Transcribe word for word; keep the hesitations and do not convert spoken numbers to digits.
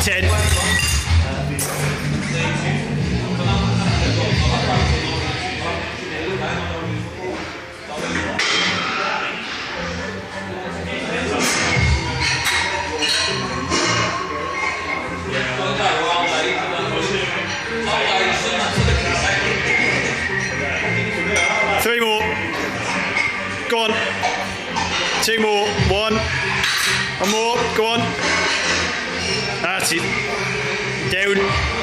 ten. Three more. Go on. Two more. One. One more. Go on. That's it. Down.